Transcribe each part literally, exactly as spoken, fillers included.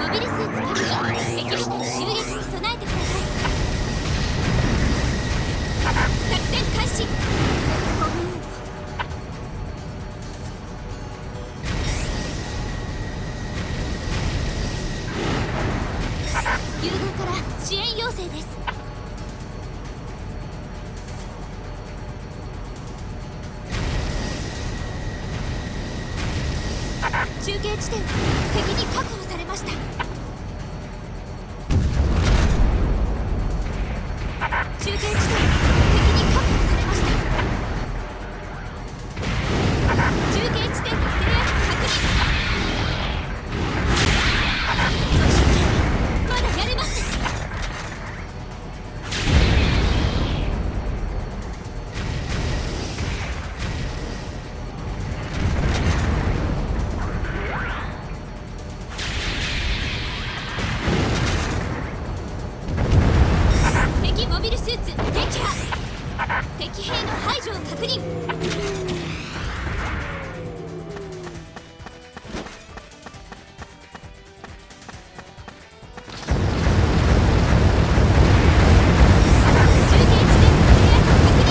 モビルスーツ確保。敵部隊襲撃に備えてください。作戦開始。ごめん。友軍から支援要請です。中継地点は敵に確保されました。中継地点は敵に確保されました。中継地点の制圧確認。まだやれます。モビルスーツ撃破。敵兵の排除を確認。中継地点の制圧確認。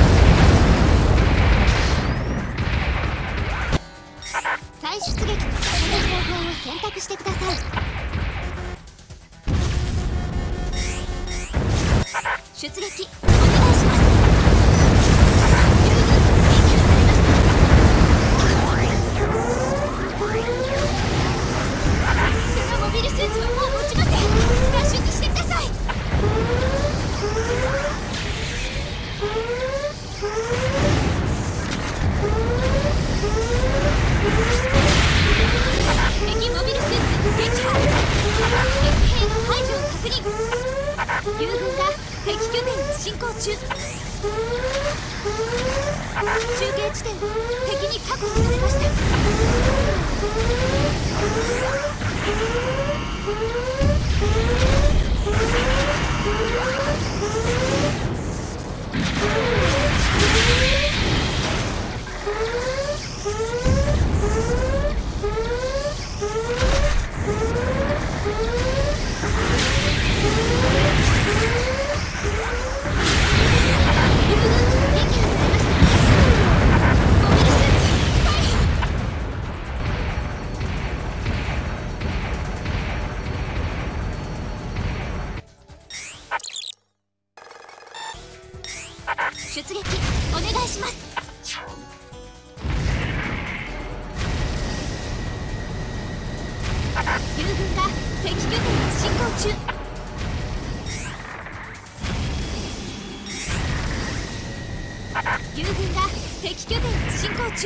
再出撃の方法を選択してください。出撃お願いします。そのモビルスーツはもう持ちません。脱出してください。敵モビルスーツ撃破。敵兵の排除を確認。友軍が敵拠点に進行中。中継地点は敵に確保されました。出撃お願いします。友軍が敵拠点に進行中。友軍が敵拠点に進行中。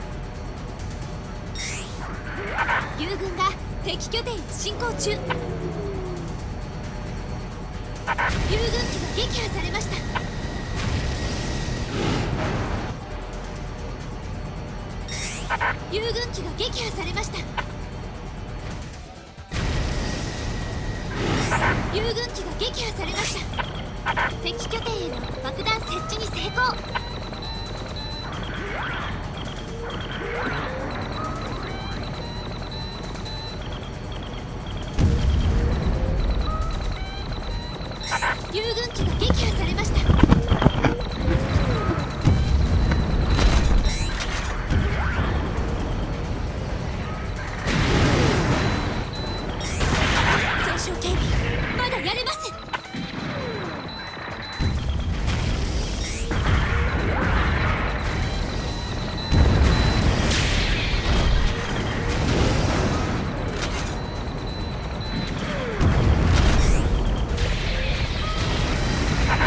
友軍が敵拠点に進行中。友軍機が撃破されました。友軍機が撃破されました。友軍機が撃破されました。敵拠点への爆弾設置に成功。友軍機が撃破されました。やれます。友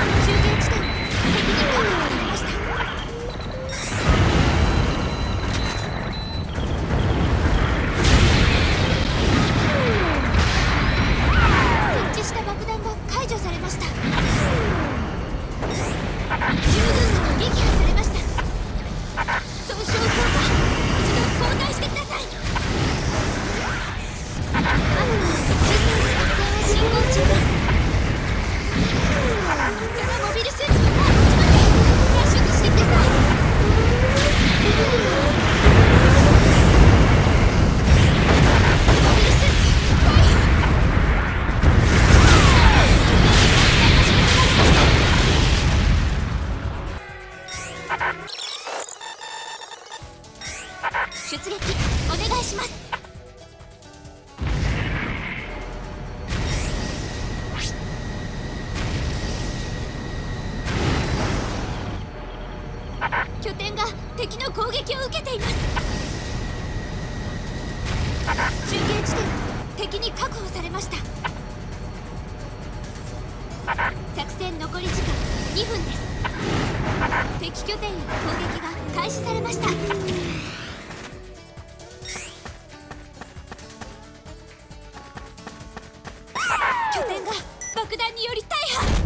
拠点が敵の攻撃を受けています。中継地点敵に確保されました。作戦残り時間にふんです。敵拠点への攻撃が開始されました。拠点が爆弾により大破。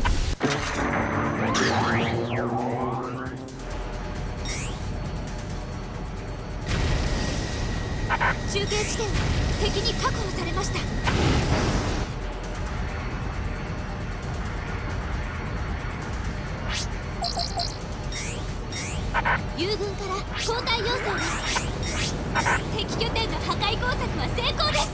中継地点敵に確保されました。友軍から交代要請です。敵拠点の破壊工作は成功です。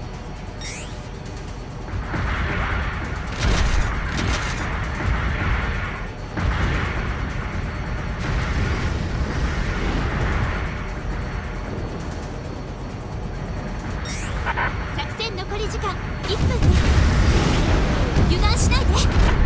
作戦残り時間いっぷんです。油断しないで。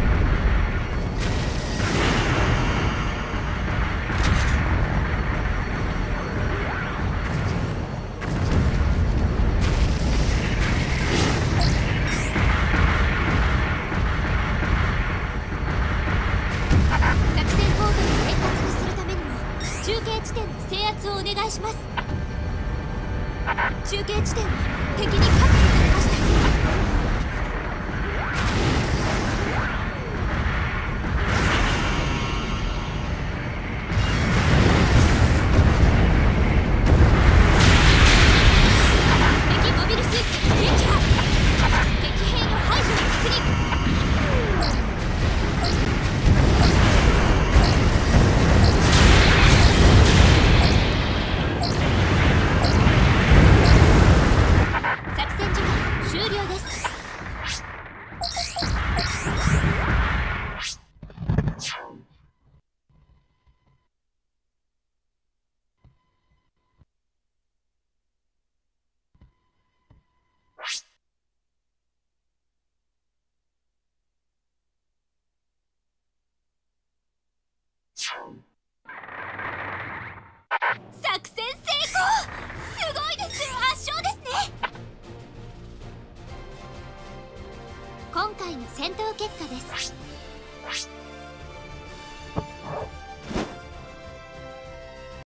中継地点の制圧をお願いします。中継地点は敵に確保されました。敵モビルスーツ撃破。敵兵の排除を確認。終了です。作戦成功！すごいです。圧勝ですね。今回の戦闘結果です。